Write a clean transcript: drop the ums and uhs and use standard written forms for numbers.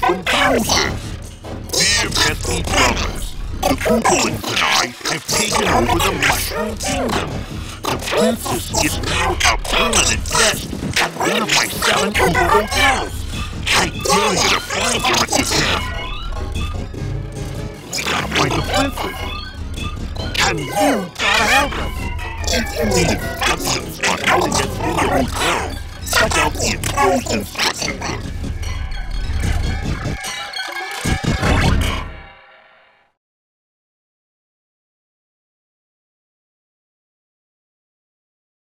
from Bowser. Dear pesky brothers, the Koopalings and I have taken over the Mushroom Kingdom. The princess is now a permanent guest at one of my 7 Koopa hotels. I dare you to flank with yourself. We gotta find the princess. And you gotta help us. If you need instructions on how to get through your hotel, check out the enclosed instruction book.